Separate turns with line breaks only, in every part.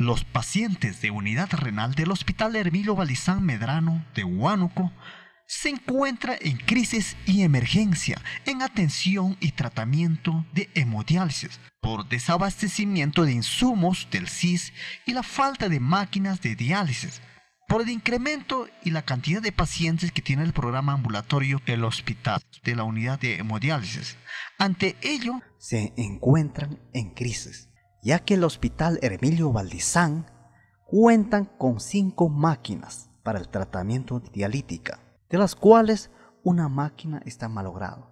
Los pacientes de unidad renal del Hospital Hermilio Valdizán Medrano de Huánuco se encuentran en crisis y emergencia en atención y tratamiento de hemodiálisis por desabastecimiento de insumos del CIS y la falta de máquinas de diálisis, por el incremento y la cantidad de pacientes que tiene el programa ambulatorio del hospital de la unidad de hemodiálisis. Ante ello, se encuentran en crisis, ya que el Hospital Hermilio Valdizán cuentan con 5 máquinas para el tratamiento dialítica, de las cuales una máquina está malograda.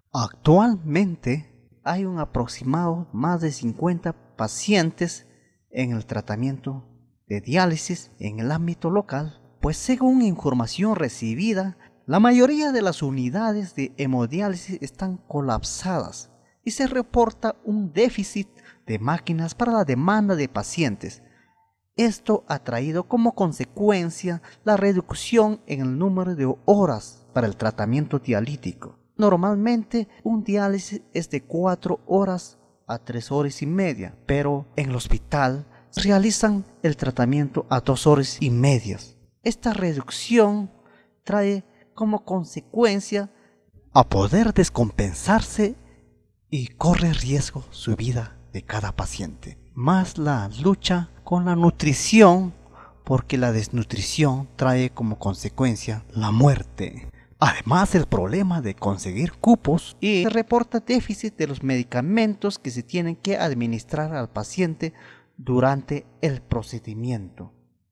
Actualmente hay un aproximado más de 50 pacientes en el tratamiento de diálisis en el ámbito local, pues según información recibida, la mayoría de las unidades de hemodiálisis están colapsadas y se reporta un déficit de máquinas para la demanda de pacientes. Esto ha traído como consecuencia la reducción en el número de horas para el tratamiento dialítico. Normalmente un diálisis es de 4 horas a 3 horas y media, pero en el hospital realizan el tratamiento a 2 horas y media. Esta reducción trae como consecuencia a poder descompensarse y corre riesgo su vida de cada paciente. Más la lucha con la nutrición, porque la desnutrición trae como consecuencia la muerte. Además, el problema de conseguir cupos y se reporta déficit de los medicamentos que se tienen que administrar al paciente durante el procedimiento.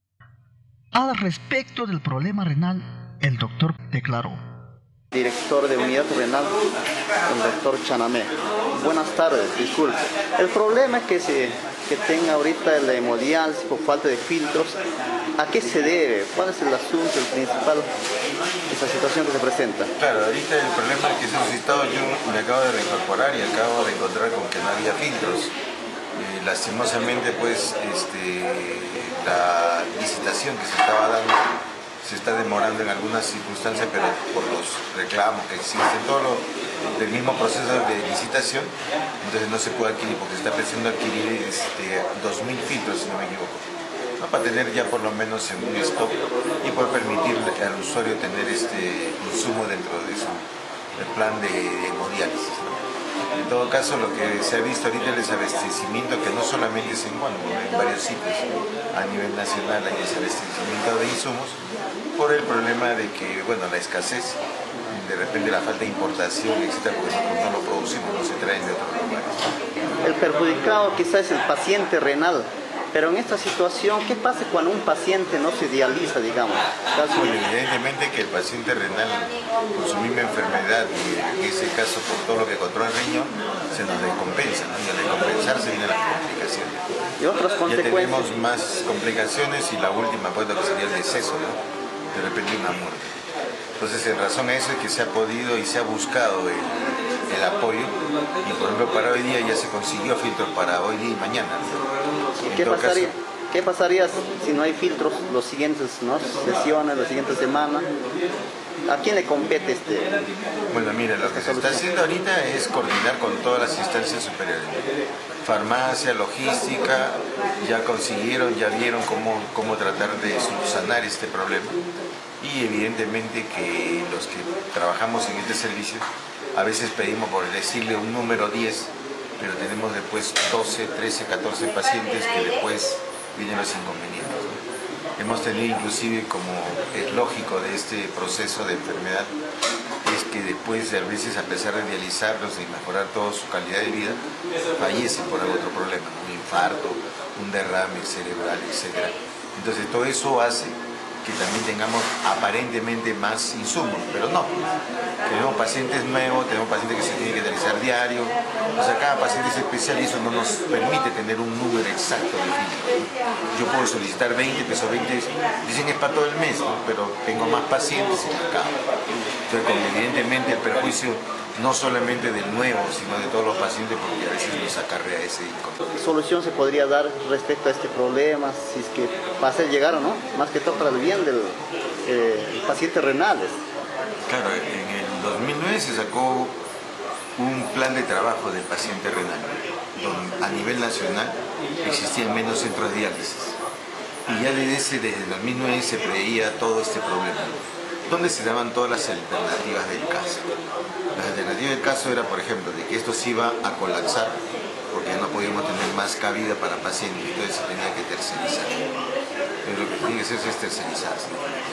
Al respecto del problema renal, el doctor declaró:
Director de unidad renal, el doctor Chanamé. Buenas tardes, disculpe. El problema es que tenga ahorita la hemodiálisis por falta de filtros. ¿A qué se debe? ¿Cuál es el asunto, el principal, esa situación que se presenta?
Claro, ahorita el problema es que se ha suscitado, yo me acabo de reincorporar y acabo de encontrar con que no había filtros. Lastimosamente, pues, la licitación que se estaba dando se está demorando en algunas circunstancias, pero por los reclamos que existen, todo del mismo proceso de licitación, entonces no se puede adquirir, porque se está pensando adquirir 2.000 filtros, si no me equivoco, ¿no? Para tener ya por lo menos en un stock y poder permitirle al usuario tener este insumo dentro de su plan de hemodiálisis, ¿no? En todo caso, lo que se ha visto ahorita es el desabastecimiento, que no solamente es en Huánuco, en varios sitios a nivel nacional hay desabastecimiento de insumos por el problema de que, bueno, la escasez, de repente la falta de importación, etcétera, porque nosotros no lo producimos, no se traen de otros lugares.
El perjudicado quizás es el paciente renal, pero en esta situación, ¿qué pasa cuando un paciente no se dializa, digamos?
Bueno, evidentemente que el paciente renal, por su misma enfermedad, y en ese caso por todo lo que controla el riñón, se nos descompensa, ¿no? Y al descompensarse vienen las complicaciones.
¿Y otras consecuencias?
Ya tenemos más complicaciones y la última, pues, lo que sería el deceso, ¿no? De repente una muerte. Entonces, en razón a eso es que se ha podido y se ha buscado el apoyo, y por ejemplo para hoy día ya se consiguió filtros para hoy día y mañana.
¿Qué pasaría si no hay filtros los siguientes, ¿no? Sesiones, la siguiente semana? ¿A quién le compete
Bueno, mira, lo que se está haciendo ahorita es coordinar con todas las instancias superiores. Farmacia, logística, ya consiguieron, ya vieron cómo tratar de subsanar este problema. Y evidentemente que los que trabajamos en este servicio, a veces pedimos, por decirle un número 10, pero tenemos después 12, 13, 14 pacientes que después vienen los inconvenientes. Hemos tenido inclusive, como es lógico de este proceso de enfermedad, es que después, a veces, a pesar de dializarlos y mejorar toda su calidad de vida, fallecen por algún otro problema, un infarto, un derrame cerebral, etc. Entonces todo eso hace que también tengamos aparentemente más insumos, pero no. Tenemos pacientes nuevos, tenemos pacientes que se tienen que dializar diario, o sea, cada paciente es especial y eso no nos permite tener un número exacto de filtros. Yo puedo solicitar 20, pero esos 20 dicen que es para todo el mes, ¿no? Pero tengo más pacientes y me acabo. Entonces, evidentemente el perjuicio no solamente del nuevo, sino de todos los pacientes, porque a veces nos acarrea ese inconveniente.
¿Qué solución se podría dar respecto a este problema, si es que pasa a llegar o no? Más que todo para el bien del paciente renales.
Claro, en el 2009 se sacó un plan de trabajo del paciente renal, donde a nivel nacional existían menos centros de diálisis. Y ya desde el 2009 se preveía todo este problema, donde se daban todas las alternativas del caso. Las alternativas del caso era, por ejemplo, de que esto se iba a colapsar, porque ya no podíamos tener más cabida para pacientes, entonces se tenía que tercerizar. Pero lo que tiene que hacerse es tercerizarse.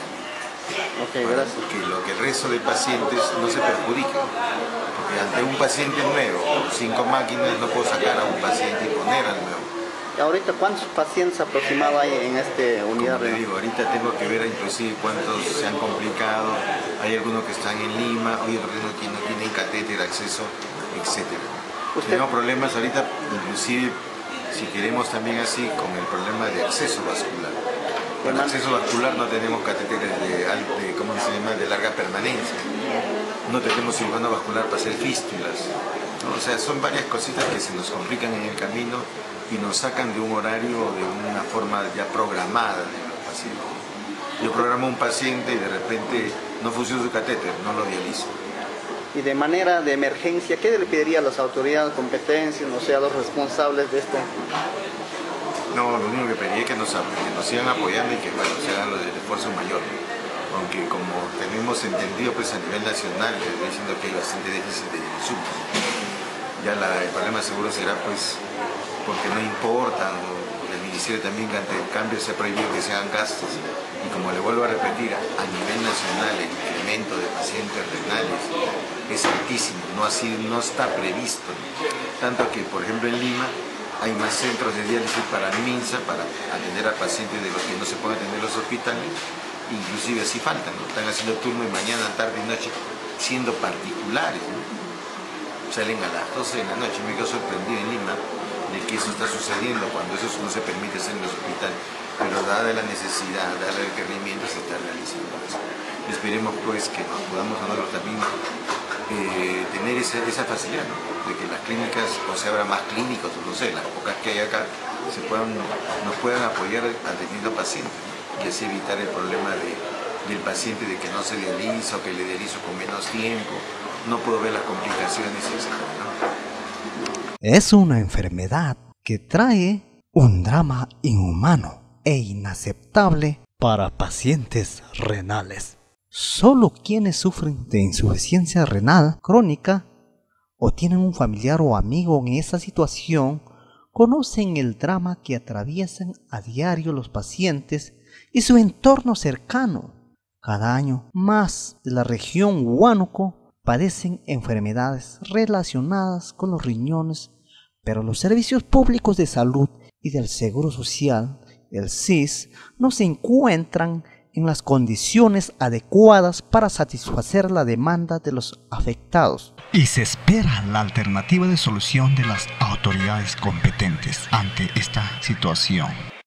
Ok, gracias.
Que el resto de pacientes no se perjudiquen. Porque ante un paciente nuevo, 5 máquinas, no puedo sacar a un paciente y poner al nuevo.
¿Y ahorita cuántos pacientes aproximadamente hay en esta unidad?
Como te digo, ahorita tengo que ver inclusive cuántos se han complicado. Hay algunos que están en Lima, hay otros que no tienen catéter, acceso, etc. Tenemos problemas ahorita, inclusive, si queremos también así, con el problema de acceso vascular. Con acceso vascular no tenemos catéteres ¿cómo se llama?, de larga permanencia. No tenemos cirujano vascular para hacer fístulas, ¿no? O sea, son varias cositas que se nos complican en el camino y nos sacan de un horario o de una forma ya programada de los pacientes. Yo programo un paciente y de repente no funciona su catéter, no lo dializo.
Y de manera de emergencia, ¿qué le pediría a las autoridades competentes, no sé, a los responsables de esto?
No, lo único que pediría es que nos sigan apoyando y que, bueno, se hagan los del esfuerzo mayor. Aunque como tenemos entendido pues a nivel nacional, que estoy diciendo que hay bastante déficit de insumos. Ya el problema seguro será pues porque no importan, o el ministerio también ante el cambio se ha prohibido que se hagan gastos. Y como le vuelvo a repetir, a nivel nacional el incremento de pacientes renales es altísimo, no está previsto. Tanto que, por ejemplo, en Lima hay más centros de diálisis para MINSA, para atender a pacientes de los que no se pueden atender en los hospitales, inclusive así faltan, ¿no? Están haciendo turno de mañana, tarde y noche, siendo particulares, ¿no? Salen a las 12 de la noche. Me quedo sorprendido en Lima de que eso está sucediendo cuando eso no se permite hacer en los hospitales, pero dada la necesidad, dada el requerimiento, se está realizando eso. Esperemos pues que nos podamos nosotros también tener esa facilidad, ¿no? De que las clínicas, o se abran más clínicos, no sé, las pocas que hay acá, nos puedan apoyar atendiendo a pacientes, ¿no? Y así evitar el problema del paciente de que no se dializa o que le dializo con menos tiempo. No puedo ver las complicaciones, etc., ¿no?
Es una enfermedad que trae un drama inhumano e inaceptable para pacientes renales. Solo quienes sufren de insuficiencia renal crónica o tienen un familiar o amigo en esa situación conocen el drama que atraviesan a diario los pacientes y su entorno cercano. Cada año más de la región Huánuco padecen enfermedades relacionadas con los riñones, pero los servicios públicos de salud y del Seguro Social, el SIS, no se encuentran en las condiciones adecuadas para satisfacer la demanda de los afectados. Y se espera la alternativa de solución de las autoridades competentes ante esta situación.